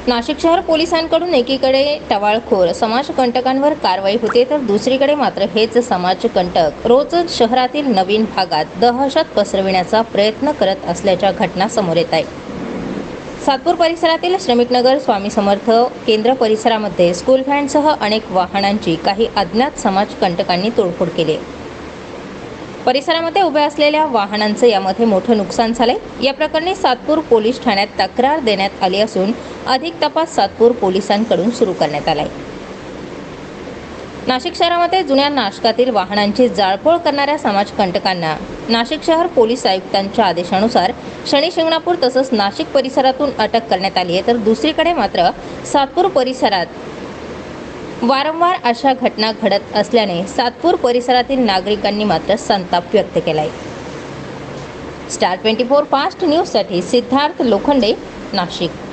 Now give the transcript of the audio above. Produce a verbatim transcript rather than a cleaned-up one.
नाशिक शहर पोलिसांकडून एकीकडे टवाळखोर समाजकंटकांवर कारवाई होते, तर दुसरीकडे मात्र हेच समाजकंटक रोज शहरातील नवीन भागात दहशत पसरविण्याचा प्रयत्न करत असल्याच्या घटना समोर येत आहेत। सातपूर परिसरातील श्रमिकनगर स्वामी समर्थ केंद्र परिसरामध्ये स्कूल व्हॅनसह अनेक वाहनांची काही अज्ञात समाजकंटकांनी तोडफोड केली। परिसरामध्ये उभ्या असलेल्या वाहनांचं यामध्ये मोठं नुकसान झालंय। या प्रकरणी सातपूर पोलीस ठाण्यात तक्रार देण्यात आली असून अधिक तपास सातपूर पोलिसांकडून सुरू करण्यात आलाय। नाशिक शहरामध्ये जुन्या नाशकातील वाहनांची जाळपोळ करणाऱ्या समाजकंटकांना नाशिक शहर पोलीस आयुक्तांच्या आदेशानुसार शनी शिंगणापूर तसंच नाशिक परिसरातून अटक करण्यात आली आहे, तर दुसरीकडे मात्र सातपूर परिसरात वारंवार अशा घटना घडत असल्याने सातपूर परिसरातील नागरिकांनी मात्र संताप व्यक्त केलाय। स्टार ट्वेंटी फोर फास्ट न्यूजसाठी सिद्धार्थ लोखंडे, नाशिक।